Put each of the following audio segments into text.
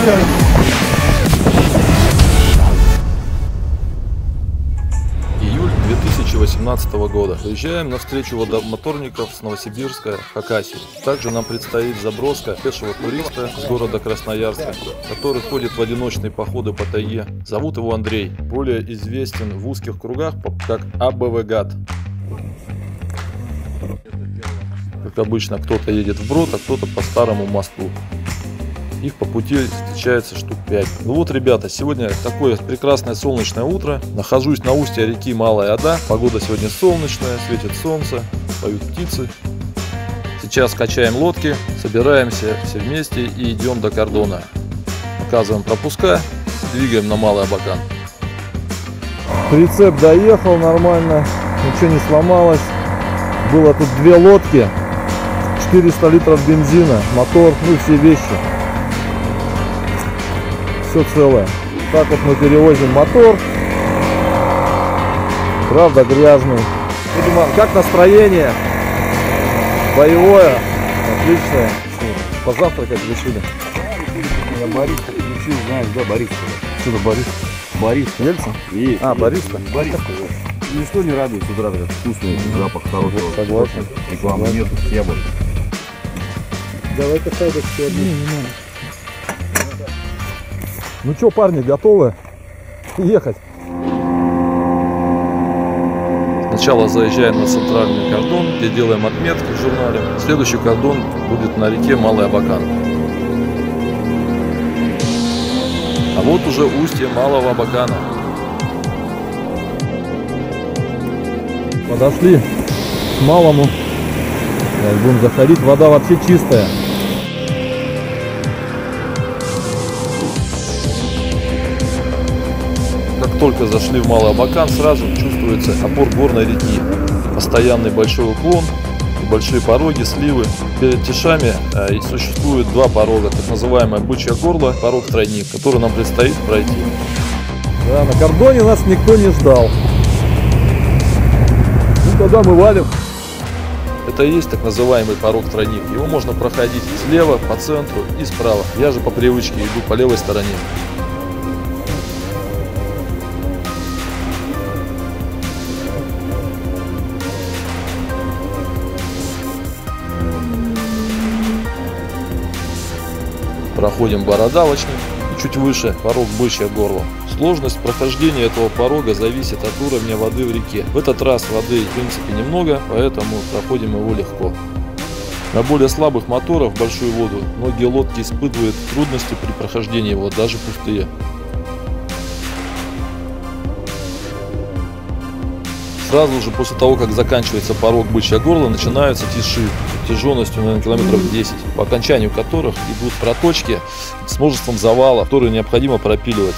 Июль 2018 года. Выезжаем на встречу водомоторников с Новосибирска Хакасии. Также нам предстоит заброска пешего туриста с города Красноярска, который ходит в одиночные походы по тайге. Зовут его Андрей, более известен в узких кругах как АБВ-гад. Как обычно, кто-то едет вброд, а кто-то по старому мосту. Их по пути встречается штук 5. Ну вот, ребята, сегодня такое прекрасное солнечное утро. Нахожусь на устье реки Малая Ода. Погода сегодня солнечная, светит солнце, поют птицы. Сейчас качаем лодки, собираемся все вместе и идем до кордона. Оказываем пропуска, двигаем на Малый Абакан. Прицеп доехал нормально, ничего не сломалось. Было тут 2 лодки, 400 литров бензина, мотор, ну и все вещи. Все целое. Так вот мы перевозим мотор. Правда грязный. Диман, как настроение? Боевое. Отличное. Позавтракать решили. Я Борис, включил, знаешь, да, Борис. Что за Борис? Борис. Ельцин? И Борис-то? Борис. Ничто не радует с утра, этот вкусный запах хорошего. Согласен. Рекламы нет, я Борис. Давай-ка садок сегодня. Не надо. Ну что, парни, готовы ехать? Сначала заезжаем на центральный кордон, где делаем отметки в журнале. Следующий кордон будет на реке Малый Абакан. А вот уже устье Малого Абакана. Подошли к малому. Сейчас будем заходить. Вода вообще чистая. Как только зашли в Малый Абакан, сразу чувствуется опор горной реки. Постоянный большой уклон, большие пороги, сливы. Перед Тишами существует 2 порога, так называемое бычье горло, порог-тройник, который нам предстоит пройти. Да, на кордоне нас никто не ждал. Ну тогда мы валим. Это и есть так называемый порог-тройник. Его можно проходить слева, по центру и справа. Я же по привычке иду по левой стороне. Проходим бородавочник и чуть выше порог бычье горло. Сложность прохождения этого порога зависит от уровня воды в реке. В этот раз воды в принципе немного, поэтому проходим его легко. На более слабых моторах в большую воду многие лодки испытывают трудности при прохождении его, даже пустые. Сразу же после того, как заканчивается порог бычье горло, начинаются тиши протяженностью, наверное, километров 10, по окончанию которых идут проточки с множеством завалов, которые необходимо пропиливать.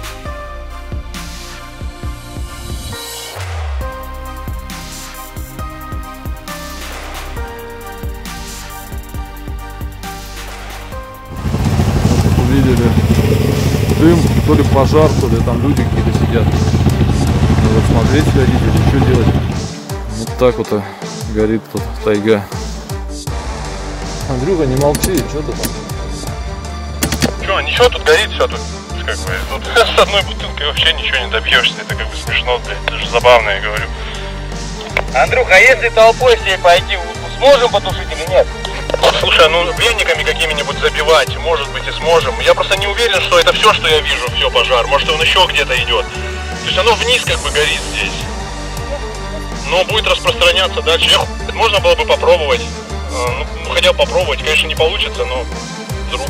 Увидели дым, то ли пожар, то ли там люди какие-то сидят. Надо смотреть, ходить или что делать. Вот так вот горит тут тайга. Андрюха, не молчи, что ты там? Че, ничего, тут горит все, тут как бы, тут с одной бутылкой вообще ничего не добьешься, это как бы смешно, блядь, даже забавно, я говорю. Андрюха, а если толпой всей пойти, сможем потушить или нет? Слушай, ну вениками какими-нибудь забивать, может быть и сможем. Я просто не уверен, что это все, что я вижу, все пожар, может он еще где-то идет. То есть оно вниз как бы горит здесь, но будет распространяться дальше. Можно было бы попробовать, ну хотя бы попробовать, конечно не получится, но вдруг.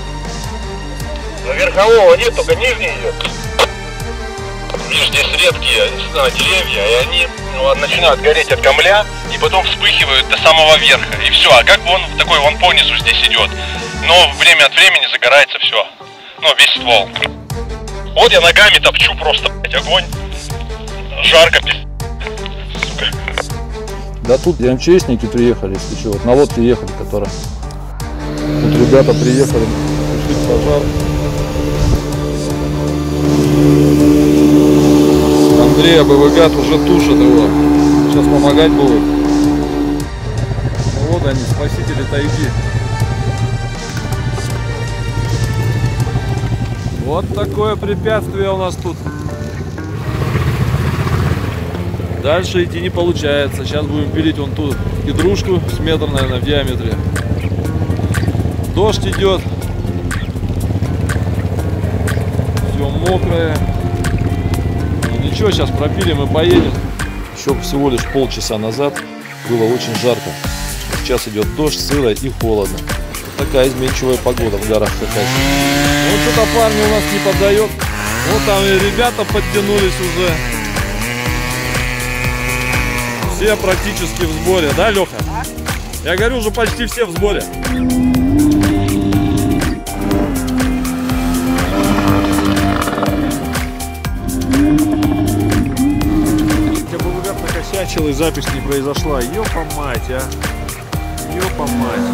Но верхового нет, только нижний идет. Видишь, здесь редкие деревья, и они начинают гореть от камля, и потом вспыхивают до самого верха, и все. А как бы он такой, вон по низу здесь идет, но время от времени загорается все, ну весь ствол. Вот я ногами топчу просто, блядь, огонь, жарко, сука. Да тут МЧСники приехали, если что, вот на лодке ехали, которая. Тут ребята приехали, тушить пожар. Андрей АБВ-гад уже тушит его. Сейчас помогать будут. Вот они, спасители тайги. Вот такое препятствие у нас тут. Дальше идти не получается. Сейчас будем пилить вон ту кедрушку с метр, наверное, в диаметре. Дождь идет. Все мокрое. Ну, ничего, сейчас пропилим и поедем. Еще всего лишь полчаса назад было очень жарко. Сейчас идет дождь, сыро и холодно. Вот такая изменчивая погода в горах Хакасии. Вот что-то парни у нас не поддает. Вот там и ребята подтянулись уже. Все практически в сборе, да, Леха? Я говорю, уже почти все в сборе. Я бы, ребят, накосячил и запись не произошла. Ёпа мать, а. Ёпа мать.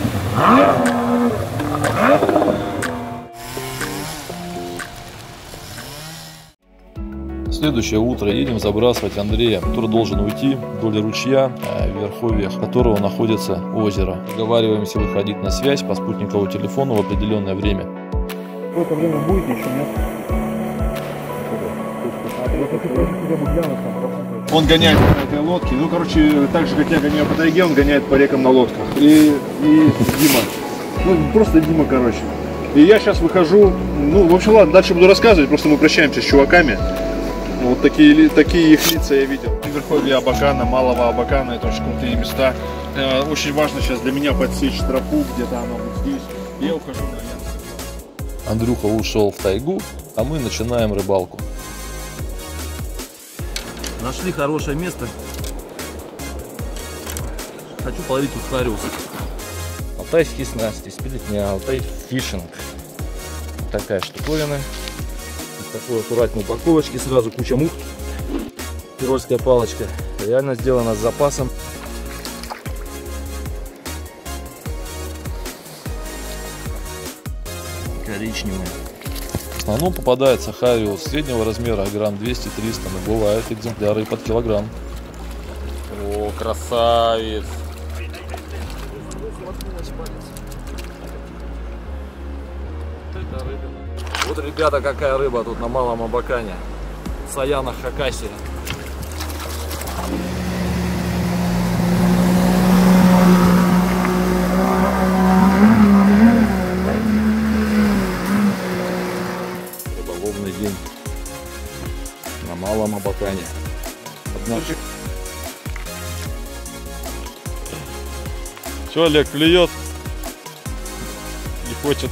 Следующее утро едем забрасывать Андрея, который должен уйти вдоль ручья, в верховьях которого находится озеро. Договариваемся выходить на связь по спутниковому телефону в определенное время. Какое-то время будете еще, нет? Он гоняет на этой лодке. Ну, короче, так же, как я гоняю по тайге, он гоняет по рекам на лодках. И Дима. Ну, просто Дима, короче. И я сейчас выхожу. Ну, в общем, ладно, дальше буду рассказывать. Просто мы прощаемся с чуваками. Вот такие их лица я видел. Верховья Абакана, Малого Абакана, это очень крутые места. Очень важно сейчас для меня подсечь тропу, где-то она вот здесь. Я ухожу на Янск. Андрюха ушел в тайгу, а мы начинаем рыбалку. Нашли хорошее место. Хочу половить тут хариус. Алтайские снасти, спилетня, Алтай фишинг. Такая штуковина. В такой аккуратной упаковочке сразу куча мух. Тирольская палочка. Реально сделана с запасом. Коричневая. В основном попадается хариус среднего размера, грамм 200-300, но бывают экземпляры и под килограмм. О, красавец! Вот, ребята, какая рыба тут на Малом Абакане. Саянах Хакасия. Рыболовный день на Малом Абакане. Че, Олег, клюет? Не хочет.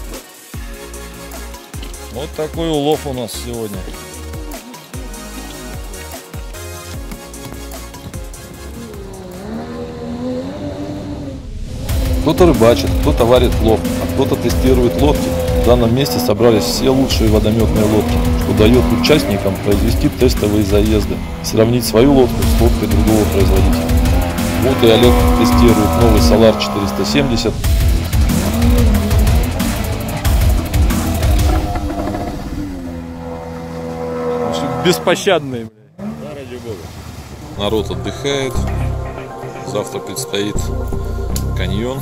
Вот такой улов у нас сегодня. Кто-то рыбачит, кто-то варит плов, а кто-то тестирует лодки. В данном месте собрались все лучшие водометные лодки, что дает участникам произвести тестовые заезды, сравнить свою лодку с лодкой другого производителя. Вот и Олег тестирует новый Solar 470. Беспощадные. Да, ради бога. Народ отдыхает. Завтра предстоит каньон.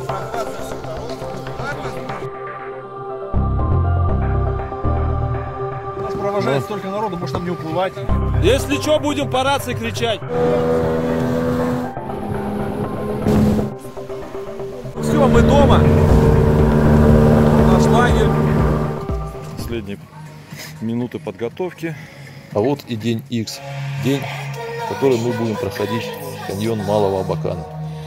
Нас провожает столько народу, может там не уплывать. Если что, будем по рации кричать. Все, мы дома. Наш лагерь. Последние минуты подготовки. А вот и день X. День, в который мы будем проходить каньон Малого Абакана.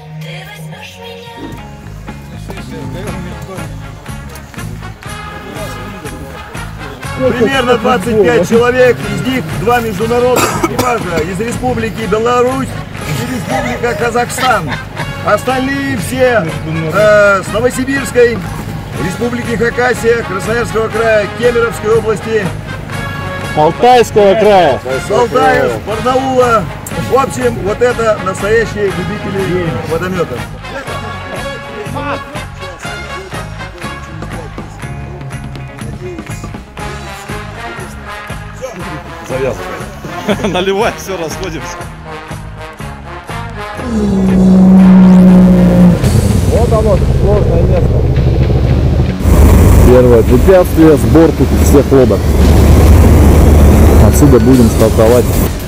Примерно 25 человек, из них 2 международных экипажа из Республики Беларусь и Республика Казахстан. Остальные все с Новосибирской, Республики Хакасия, Красноярского края, Кемеровской области, Алтайского края. Алтая, Барнаула. В общем, вот это настоящие любители водометов. Завязывай. Наливай, все, расходимся. Вот оно, сложное место. Первое препятствие — сбор тут всех лодок. Отсюда будем стартовать.